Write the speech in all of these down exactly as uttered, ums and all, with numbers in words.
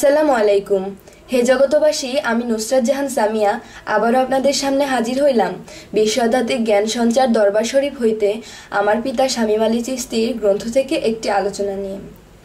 আসসালামু আলাইকুম। হে জগতবাসী, আমি নুসরাত জাহান সামিয়া আবারও আপনাদের সামনে হাজির হইলাম বিশ্বআধ্যাত্মিক জ্ঞান সঞ্চার দরবার শরীফ হইতে আমার পিতা শামীম আলী চিশতির গ্রন্থ থেকে একটি আলোচনা নিয়ে।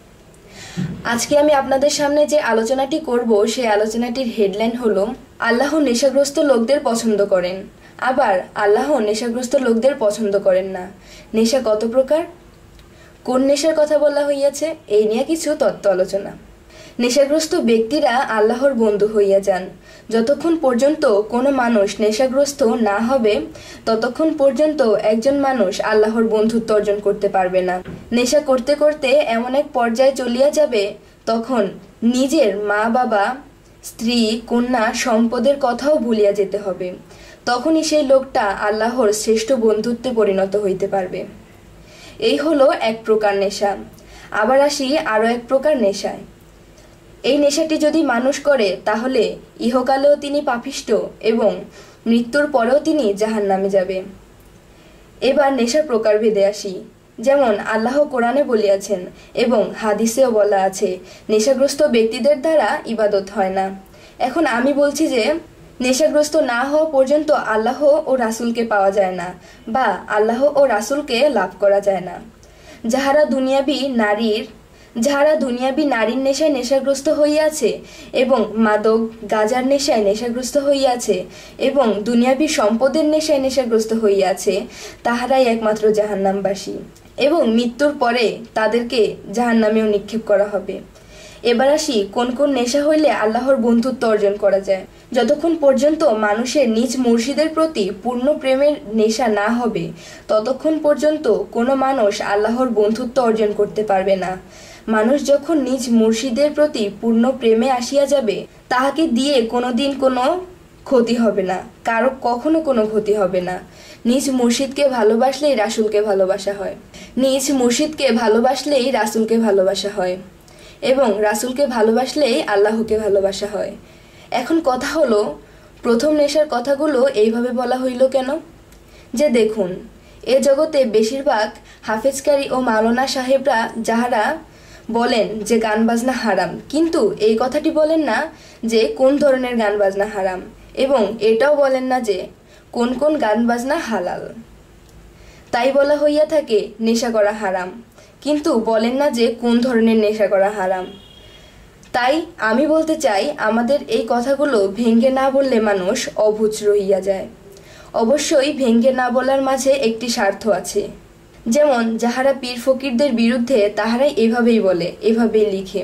আজকে আমি আপনাদের সামনে যে আলোচনাটি করব সেই আলোচনাটির হেডলাইন হলো আল্লাহ নেশাগ্রস্ত লোকদের পছন্দ করেন, আবার আল্লাহ নেশাগ্রস্ত লোকদের পছন্দ করেন না। নেশা কত প্রকার, কোন নেশার কথা বলা হইয়াছে, এই নিয়ে কিছু তত্ত্ব আলোচনা। নেশাগ্রস্ত ব্যক্তিরা আল্লাহর বন্ধু হইয়া যান। যতক্ষণ পর্যন্ত কোনো মানুষ নেশাগ্রস্ত না হবে ততক্ষণ পর্যন্ত একজন মানুষ আল্লাহর বন্ধুত্ব অর্জন করতে পারবে না। নেশা করতে করতে এমন এক পর্যায়ে চলিয়া যাবে তখন নিজের মা বাবা, স্ত্রী, কন্যা, সম্পদের কথাও ভুলিয়া যেতে হবে। তখনই সেই লোকটা আল্লাহর শ্রেষ্ঠ বন্ধুত্বে পরিণত হইতে পারবে। এই হলো এক প্রকার নেশা। আবার আসি আরও এক প্রকার নেশায়। এই নেশাটি যদি মানুষ করে তাহলে ইহকালেও তিনি পাপিষ্ঠ এবং মৃত্যুর পরেও তিনি জাহান্নামে যাবে। এবার নেশার প্রকারভেদে আসি। যেমন আল্লাহ কোরআনে বলিয়াছেন এবং হাদিসেও বলা আছে, নেশাগ্রস্ত ব্যক্তিদের দ্বারা ইবাদত হয় না। এখন আমি বলছি যে নেশাগ্রস্ত না হওয়া পর্যন্ত আল্লাহ ও রাসূলকে পাওয়া যায় না বা আল্লাহ ও রাসূলকে লাভ করা যায় না। যাহারা দুনিয়াবি নারীর যাহারা দুনিয়াবি নারীর নেশায় নেশাগ্রস্ত হইয়াছে এবং মাদক গাঁজার নেশায় নেশাগ্রস্ত হইয়াছে এবং দুনিয়াবি সম্পদের নেশায় নেশাগ্রস্ত হইয়াছে, তাহারাই একমাত্র জাহান্নামবাসী এবং মৃত্যুর পরে তাদেরকে জাহান্নামেও নিক্ষেপ করা হবে। এবার আসি কোন কোন নেশা হইলে আল্লাহর বন্ধুত্ব অর্জন করা যায়। যতক্ষণ পর্যন্ত মানুষের নিজ মুর্শিদের প্রতি পূর্ণ প্রেমের নেশা না হবে ততক্ষণ পর্যন্ত কোনো মানুষ আল্লাহর বন্ধুত্ব অর্জন করতে পারবে না। মানুষ যখন নিজ মুর্শিদের প্রতি পূর্ণ প্রেমে আসিয়া যাবে তাহাকে দিয়ে কোনোদিন কোনো ক্ষতি হবে না, কারো কখনো কোনো ক্ষতি হবে না। নিজ মুর্শিদকে ভালোবাসলেই রাসূলকে ভালোবাসা হয়, নিজ মুর্শিদকে ভালোবাসলেই রাসূলকে ভালোবাসা হয় এবং রাসূলকে ভালোবাসলেই আল্লাহকে ভালোবাসা হয়। এখন কথা হলো, প্রথম নেশার কথাগুলো এইভাবে বলা হইল কেন? যে দেখুন, এ জগতে বেশিরভাগ হাফেজকারী ও মাওলানা সাহেবরা যাহারা বলেন যে গান বাজনা হারাম, কিন্তু এই কথাটি বলেন না যে কোন ধরনের গান বাজনা হারাম এবং এটাও বলেন না যে কোন কোন গান বাজনা হালাল। তাই বলা হইয়া থাকে নেশা করা হারাম, কিন্তু বলেন না যে কোন ধরনের নেশা করা হারাম। তাই আমি বলতে চাই, আমাদের এই কথাগুলো ভেঙ্গে না বললে মানুষ অবুঝ রহিয়া যায়। অবশ্যই ভেঙ্গে না বলার মাঝে একটি স্বার্থ আছে। যেমন যাহারা পীর ফকিরদের বিরুদ্ধে তাহারাই এভাবেই বলে, এভাবেই লিখে।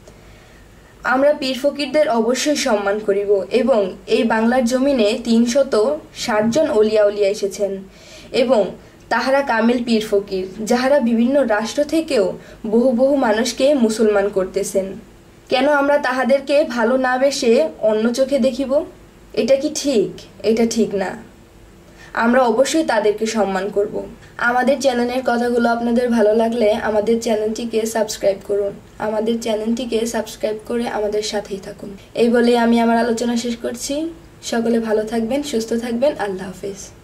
আমরা পীর ফকিরদের অবশ্যই সম্মান করিব এবং এই বাংলার জমিনে তিনশত ষাট জন অলিয়া উলিয়া এসেছেন এবং তাহারা কামেল পীর ফকির, যাহারা বিভিন্ন রাষ্ট্র থেকেও বহু বহু মানুষকে মুসলমান করতেছেন। কেন আমরা তাহাদেরকে ভালো না বেসে অন্য চোখে দেখিব? এটা কি ঠিক? এটা ঠিক না। আমরা অবশ্যই তাদেরকে সম্মান করব। আমাদের চ্যানেলের কথাগুলো আপনাদের ভালো লাগলে আমাদের চ্যানেলটিকে সাবস্ক্রাইব করুন। আমাদের চ্যানেলটিকে সাবস্ক্রাইব করে আমাদের সাথেই থাকুন। এই বলে আমি আমার আলোচনা শেষ করছি। সকলে ভালো থাকবেন, সুস্থ থাকবেন। আল্লাহ হাফেজ।